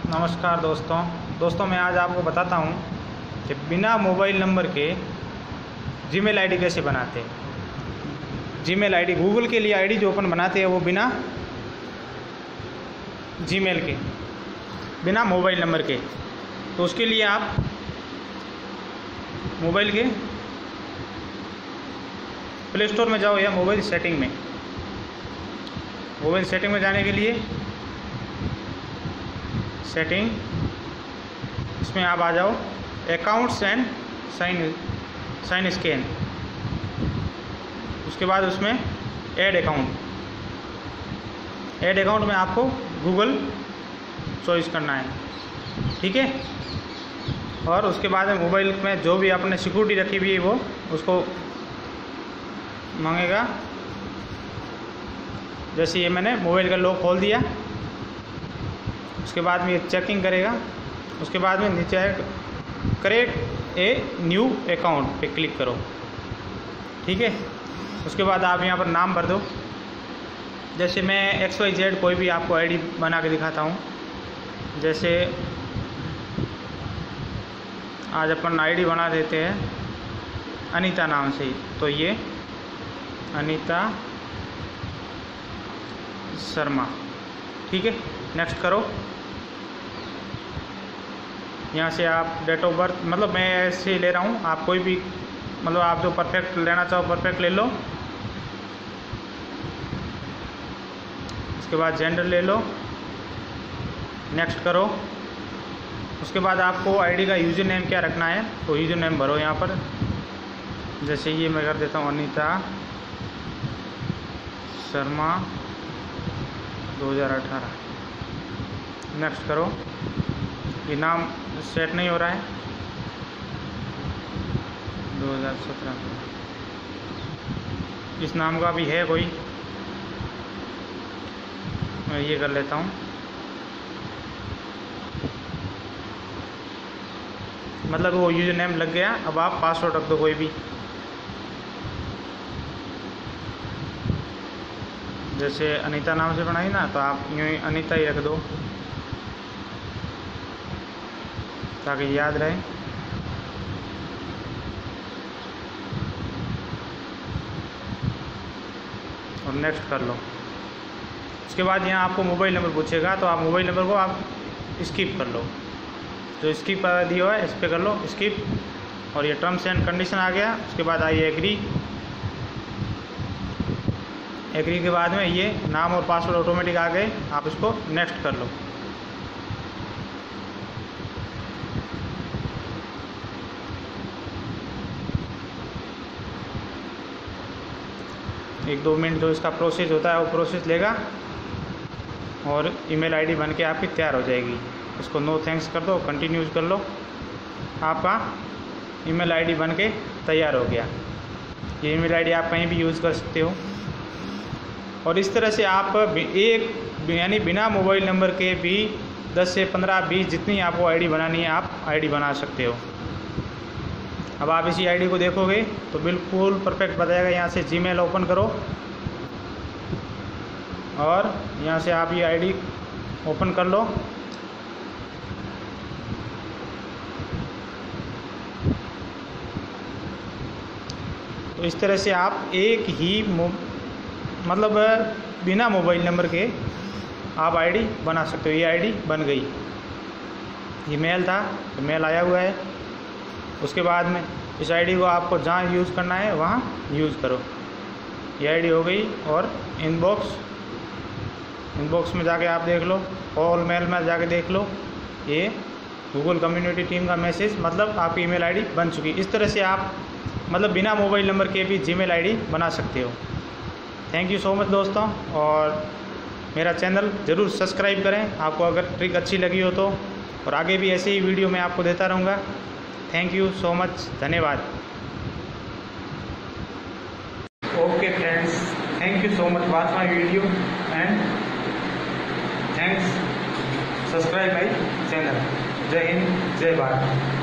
नमस्कार दोस्तों मैं आज आपको बताता हूँ कि बिना मोबाइल नंबर के जीमेल आईडी कैसे बनाते हैं। जीमेल आईडी गूगल के लिए आईडी जो अपन बनाते हैं वो बिना जीमेल के, बिना मोबाइल नंबर के। तो उसके लिए आप मोबाइल के प्ले स्टोर में जाओ या मोबाइल सेटिंग में। मोबाइल सेटिंग में जाने के लिए सेटिंग, इसमें आप आ जाओ अकाउंट्स एंड साइन स्कैन। उसके बाद उसमें ऐड अकाउंट में आपको गूगल चॉइस करना है, ठीक है। और उसके बाद में मोबाइल में जो भी आपने सिक्योरिटी रखी हुई है वो उसको मांगेगा। जैसे ये मैंने मोबाइल का लॉक खोल दिया, उसके बाद में ये चेकिंग करेगा। उसके बाद में नीचे क्रिएट ए न्यू अकाउंट पे क्लिक करो, ठीक है। उसके बाद आप यहाँ पर नाम भर दो। जैसे मैं XYZ कोई भी आपको आईडी बना के दिखाता हूँ। जैसे आज अपन आईडी बना देते हैं अनीता नाम से ही, तो ये अनीता शर्मा, ठीक है। नेक्स्ट करो। यहाँ से आप डेट ऑफ बर्थ, मतलब मैं ऐसे ले रहा हूँ, आप कोई भी मतलब आप जो परफेक्ट लेना चाहो परफेक्ट ले लो। उसके बाद जेंडर ले लो, नेक्स्ट करो। उसके बाद आपको आईडी का यूज़र नेम क्या रखना है तो यूज़र नेम भरो यहाँ पर। जैसे ये मैं कर देता हूँ अनीता शर्मा 2018। नेक्स्ट करो। ये नाम सेट नहीं हो रहा है, 2017। इस नाम का भी है कोई, मैं ये कर लेता हूँ। मतलब वो यूज़र नेम लग गया। अब आप पासवर्ड रख दो कोई भी। जैसे अनीता नाम से बनाई ना, तो आप यूँ ही अनीता ही रख दो ताकि याद रहे। और नेक्स्ट कर लो। उसके बाद यहाँ आपको मोबाइल नंबर पूछेगा, तो आप मोबाइल नंबर को आप स्किप कर लो। जो स्किप दिया हुआ है इस पर कर लो स्किप। और ये टर्म्स एंड कंडीशन आ गया। उसके बाद आइए एग्री के बाद में ये नाम और पासवर्ड ऑटोमेटिक आ गए। आप इसको नेक्स्ट कर लो। एक दो मिनट जो इसका प्रोसेस होता है वो प्रोसेस लेगा और ईमेल आईडी बन के आपकी तैयार हो जाएगी। इसको नो थैंक्स कर दो, कंटिन्यूज कर लो। आपका ईमेल आईडी बन के तैयार हो गया। ये ईमेल आईडी आप कहीं भी यूज़ कर सकते हो। और इस तरह से आप एक यानी बिना मोबाइल नंबर के भी 10 से 15 20 जितनी आपको आईडी बनानी है आप आईडी बना सकते हो। अब आप इसी आईडी को देखोगे तो बिल्कुल परफेक्ट बताएगा। यहाँ से जीमेल ओपन करो और यहाँ से आप ये आईडी ओपन कर लो। तो इस तरह से आप एक ही मतलब बिना मोबाइल नंबर के आप आईडी बना सकते हो। ये आईडी बन गई। ये मेल था तो मेल आया हुआ है। उसके बाद में इस आईडी को आपको जहाँ यूज़ करना है वहाँ यूज़ करो। ये आईडी हो गई। और इनबॉक्स में जाके आप देख लो, ऑल मेल में जाके देख लो, ये गूगल कम्युनिटी टीम का मैसेज, मतलब आपकी ईमेल आईडी बन चुकी। इस तरह से आप मतलब बिना मोबाइल नंबर के भी जीमेल आईडी बना सकते हो। थैंक यू सो मच दोस्तों। और मेरा चैनल ज़रूर सब्सक्राइब करें आपको अगर ट्रिक अच्छी लगी हो तो। और आगे भी ऐसे ही वीडियो मैं आपको देता रहूँगा। थैंक यू सो मच, धन्यवाद। Okay friends, thank you so much watch my video and thanks subscribe my channel. जय हिंद, जय भारत।